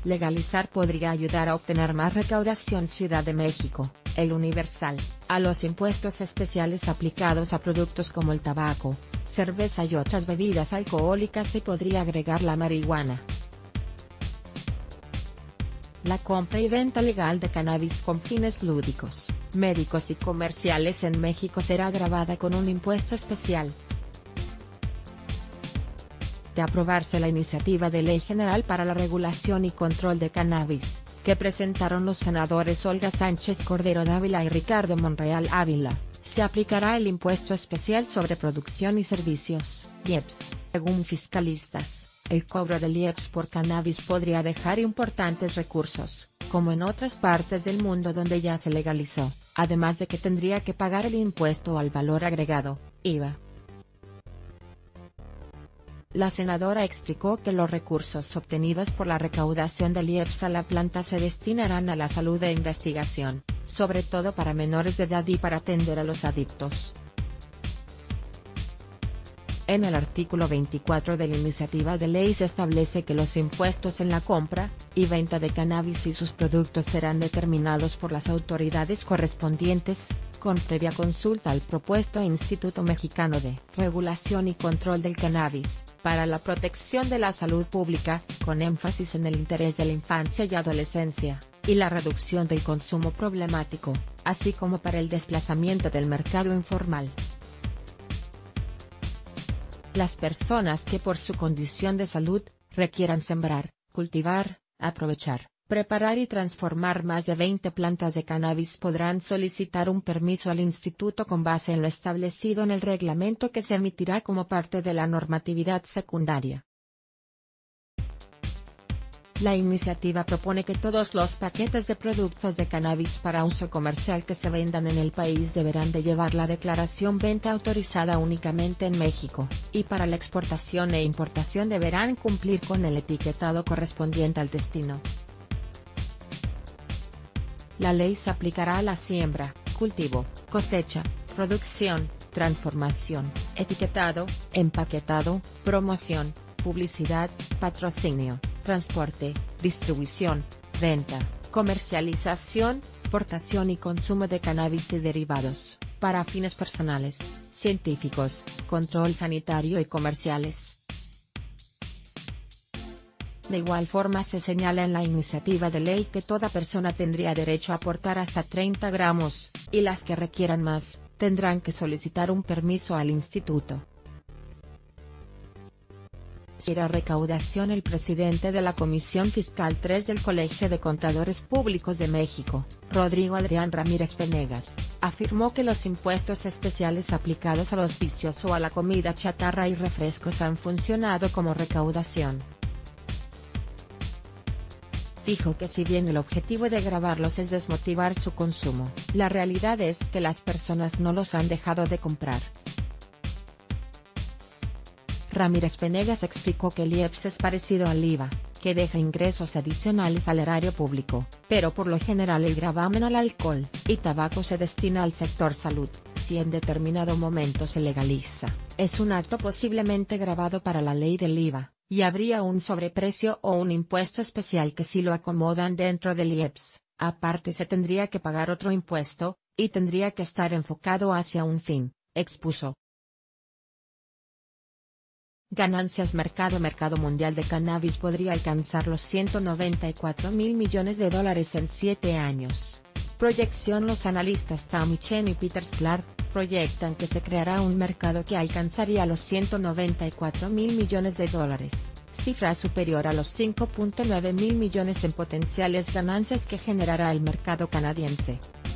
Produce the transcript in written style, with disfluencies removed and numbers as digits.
Legalizar podría ayudar a obtener más recaudación. Ciudad de México, El Universal, a los impuestos especiales aplicados a productos como el tabaco, cerveza y otras bebidas alcohólicas se podría agregar la marihuana. La compra y venta legal de cannabis con fines lúdicos, médicos y comerciales en México será gravada con un impuesto especial. De aprobarse la iniciativa de Ley General para la Regulación y Control de Cannabis, que presentaron los senadores Olga Sánchez Cordero Dávila y Ricardo Monreal Ávila, se aplicará el impuesto especial sobre producción y servicios, IEPS. Según fiscalistas, el cobro del IEPS por cannabis podría dejar importantes recursos, como en otras partes del mundo donde ya se legalizó, además de que tendría que pagar el impuesto al valor agregado, IVA. La senadora explicó que los recursos obtenidos por la recaudación del IEPS a la planta se destinarán a la salud e investigación, sobre todo para menores de edad y para atender a los adictos. En el artículo 24 de la iniciativa de ley se establece que los impuestos en la compra y venta de cannabis y sus productos serán determinados por las autoridades correspondientes, con previa consulta al propuesto Instituto Mexicano de Regulación y Control del Cannabis, para la protección de la salud pública, con énfasis en el interés de la infancia y adolescencia, y la reducción del consumo problemático, así como para el desplazamiento del mercado informal. Las personas que por su condición de salud, requieran sembrar, cultivar, aprovechar, preparar y transformar más de 20 plantas de cannabis podrán solicitar un permiso al instituto con base en lo establecido en el reglamento que se emitirá como parte de la normatividad secundaria. La iniciativa propone que todos los paquetes de productos de cannabis para uso comercial que se vendan en el país deberán de llevar la declaración venta autorizada únicamente en México, y para la exportación e importación deberán cumplir con el etiquetado correspondiente al destino. La ley se aplicará a la siembra, cultivo, cosecha, producción, transformación, etiquetado, empaquetado, promoción, publicidad, patrocinio, transporte, distribución, venta, comercialización, portación y consumo de cannabis y derivados, para fines personales, científicos, control sanitario y comerciales. De igual forma se señala en la iniciativa de ley que toda persona tendría derecho a aportar hasta 30 gramos, y las que requieran más, tendrán que solicitar un permiso al instituto. Será recaudación. El presidente de la Comisión Fiscal 3 del Colegio de Contadores Públicos de México, Rodrigo Adrián Ramírez Venegas, afirmó que los impuestos especiales aplicados a los vicios o a la comida chatarra y refrescos han funcionado como recaudación. Dijo que si bien el objetivo de gravarlos es desmotivar su consumo, la realidad es que las personas no los han dejado de comprar. Ramírez Venegas explicó que el IEPS es parecido al IVA, que deja ingresos adicionales al erario público, pero por lo general el gravamen al alcohol y tabaco se destina al sector salud. Si en determinado momento se legaliza, es un acto posiblemente gravado para la ley del IVA, y habría un sobreprecio o un impuesto especial que si lo acomodan dentro del IEPS, aparte se tendría que pagar otro impuesto, y tendría que estar enfocado hacia un fin, expuso. Ganancias. Mercado mundial de cannabis podría alcanzar los 194.000 millones de dólares en 7 años. Proyección. Los analistas Tommy Chen y Peter Sklar proyectan que se creará un mercado que alcanzaría los 194.000 millones de dólares, cifra superior a los 5.9 mil millones en potenciales ganancias que generará el mercado canadiense.